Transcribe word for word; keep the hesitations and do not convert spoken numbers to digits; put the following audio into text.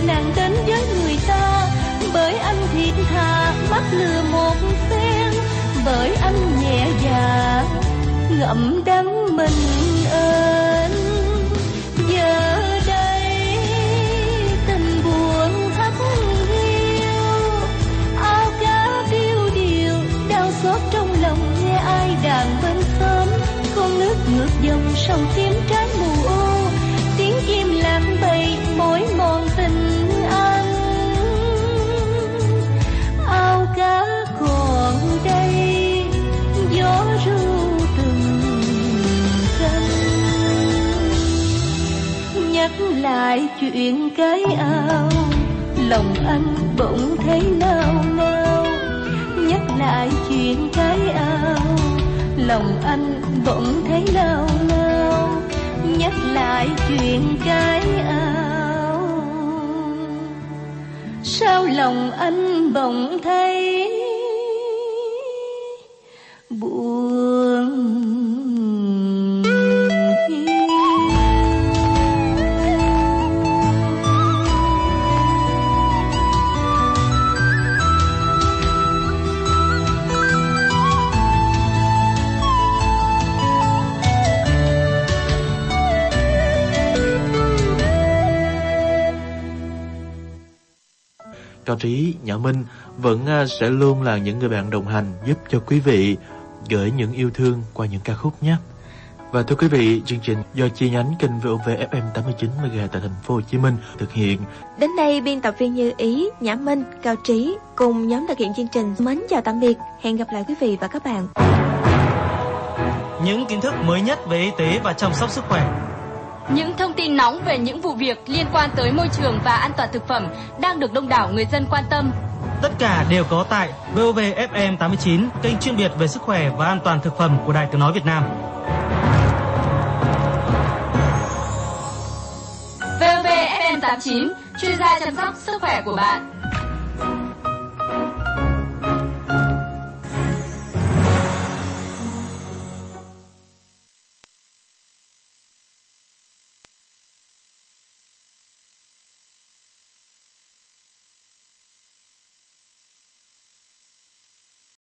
nàng đến với người ta, bởi anh thiệt thà mắc lừa một phen, bởi anh nhẹ dạ ngậm đắng mình ơn. Giờ đây tình buồn hắt hiu, áo cá điêu điều đau xót trong lòng nghe ai đàn bên xóm. Con nước ngược dòng sông tím trái mù ô, tiếng chim lạc bầy mỏi mòn tình anh. Áo cá còn đây gió ru từng cơn, nhắc lại chuyện cái ao lòng anh bỗng thấy nao nao. Nhắc lại chuyện cái ao lòng anh bỗng thấy nao nao. Nhắc lại chuyện cái ao sao lòng anh bỗng thấy buồn. Cao Trí, Nhã Minh vẫn sẽ luôn là những người bạn đồng hành giúp cho quý vị gửi những yêu thương qua những ca khúc nhé. Và thưa quý vị, chương trình do chi nhánh kênh vê o vê ép em tám mươi chín mê ga tại thành phố Hồ Chí Minh thực hiện. Đến đây biên tập viên Như Ý, Nhã Minh, Cao Trí cùng nhóm thực hiện chương trình mến chào tạm biệt. Hẹn gặp lại quý vị và các bạn. Những kiến thức mới nhất về y tế và chăm sóc sức khỏe. Những thông tin nóng về những vụ việc liên quan tới môi trường và an toàn thực phẩm đang được đông đảo người dân quan tâm. Tất cả đều có tại vê o vê ép em tám mươi chín, kênh chuyên biệt về sức khỏe và an toàn thực phẩm của Đài Tiếng nói Việt Nam. vê o vê ép em tám mươi chín, chuyên gia chăm sóc sức khỏe của bạn.